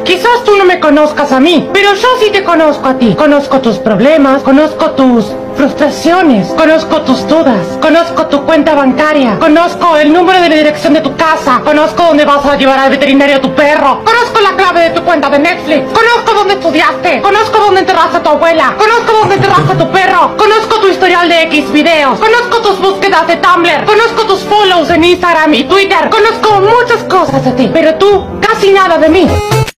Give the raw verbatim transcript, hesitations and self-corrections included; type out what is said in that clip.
Quizás tú no me conozcas a mí, pero yo sí te conozco a ti. Conozco tus problemas, conozco tus frustraciones, conozco tus dudas, conozco tu cuenta bancaria, conozco el número de la dirección de tu casa, conozco dónde vas a llevar al veterinario a tu perro, conozco la clave de tu cuenta de Netflix, conozco dónde estudiaste, conozco dónde enterraste a tu abuela, conozco dónde enterraste a tu perro, conozco tu historial de X videos, conozco tus búsquedas de Tumblr, conozco tus follows en Instagram y Twitter, conozco muchas cosas de ti, pero tú casi nada de mí.